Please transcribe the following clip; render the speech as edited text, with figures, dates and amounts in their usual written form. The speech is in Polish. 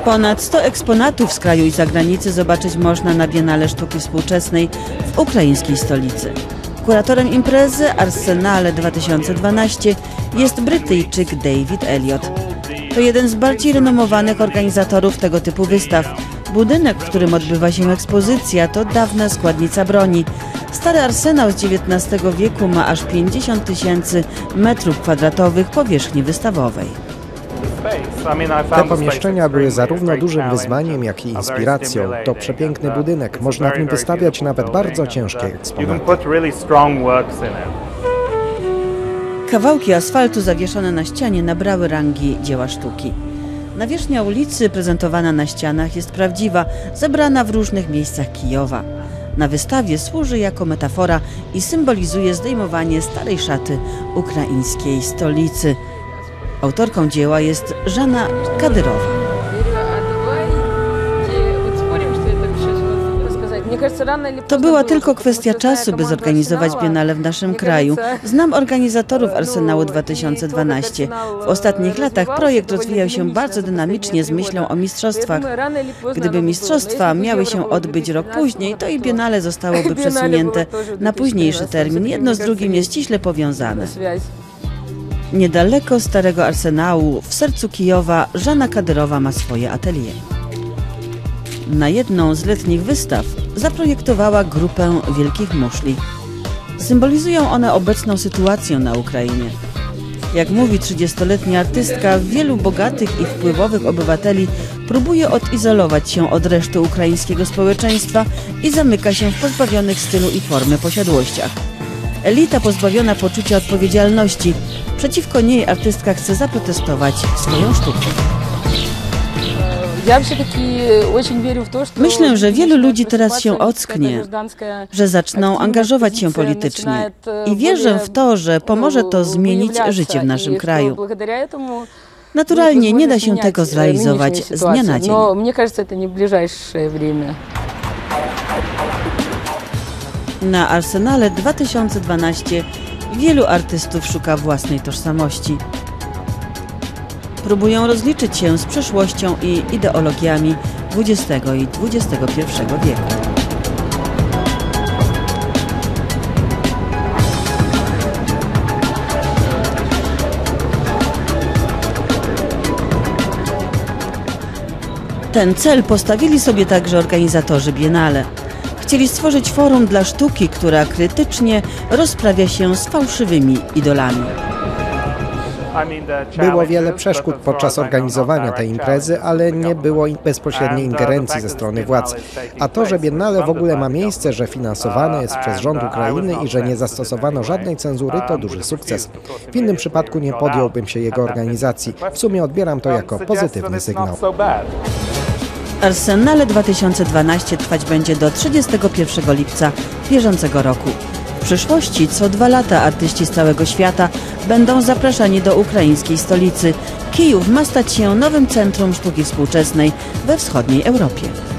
Ponad 100 eksponatów z kraju i zagranicy zobaczyć można na Biennale Sztuki Współczesnej w ukraińskiej stolicy. Kuratorem imprezy Arsenale 2012 jest Brytyjczyk David Elliott. To jeden z bardziej renomowanych organizatorów tego typu wystaw. Budynek, w którym odbywa się ekspozycja, to dawna składnica broni. Stary arsenał z XIX wieku ma aż 50 000 metrów kwadratowych powierzchni wystawowej. Te pomieszczenia były zarówno dużym wyzwaniem, jak i inspiracją. To przepiękny budynek, można w nim wystawiać nawet bardzo ciężkie eksponaty. Kawałki asfaltu zawieszone na ścianie nabrały rangi dzieła sztuki. Nawierzchnia ulicy prezentowana na ścianach jest prawdziwa, zebrana w różnych miejscach Kijowa. Na wystawie służy jako metafora i symbolizuje zdejmowanie starej szaty ukraińskiej stolicy. Autorką dzieła jest Żana Kadyrowa. To była tylko kwestia czasu, by zorganizować Biennale w naszym kraju. Znam organizatorów Arsenału 2012. W ostatnich latach projekt rozwijał się bardzo dynamicznie z myślą o mistrzostwach. Gdyby mistrzostwa miały się odbyć rok później, to i Biennale zostałoby przesunięte na późniejszy termin. Jedno z drugim jest ściśle powiązane. Niedaleko Starego Arsenału, w sercu Kijowa, Żana Kadyrowa ma swoje atelier. Na jedną z letnich wystaw zaprojektowała grupę wielkich muszli. Symbolizują one obecną sytuację na Ukrainie. Jak mówi 30-letnia artystka, wielu bogatych i wpływowych obywateli próbuje odizolować się od reszty ukraińskiego społeczeństwa i zamyka się w pozbawionych stylu i formy posiadłościach. Elita pozbawiona poczucia odpowiedzialności. Przeciwko niej artystka chce zaprotestować swoją sztuką. Myślę, że wielu ludzi teraz się ocknie, że zaczną angażować się politycznie i wierzę w to, że pomoże to zmienić życie w naszym kraju. Naturalnie nie da się tego zrealizować z dnia na dzień. Na Arsenale 2012 wielu artystów szuka własnej tożsamości. Próbują rozliczyć się z przeszłością i ideologiami XX i XXI wieku. Ten cel postawili sobie także organizatorzy Biennale. Chcieli stworzyć forum dla sztuki, która krytycznie rozprawia się z fałszywymi idolami. Było wiele przeszkód podczas organizowania tej imprezy, ale nie było bezpośredniej ingerencji ze strony władz. A to, że Biennale w ogóle ma miejsce, że finansowane jest przez rząd Ukrainy i że nie zastosowano żadnej cenzury, to duży sukces. W innym przypadku nie podjąłbym się jego organizacji. W sumie odbieram to jako pozytywny sygnał. Arsenale 2012 trwać będzie do 31 lipca bieżącego roku. W przyszłości co 2 lata artyści z całego świata będą zapraszani do ukraińskiej stolicy. Kijów ma stać się nowym centrum sztuki współczesnej we wschodniej Europie.